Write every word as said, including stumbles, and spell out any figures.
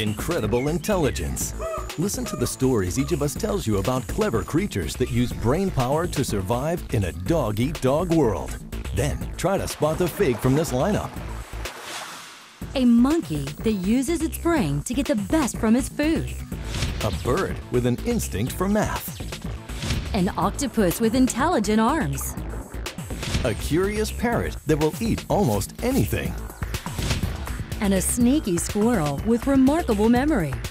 incredible intelligence. Listen to the stories each of us tells you about clever creatures that use brain power to survive in a dog-eat-dog world. Then try to spot the fake from this lineup. A monkey that uses its brain to get the best from its food. A bird with an instinct for math. An octopus with intelligent arms. A curious parrot that will eat almost anything. And a sneaky squirrel with remarkable memory.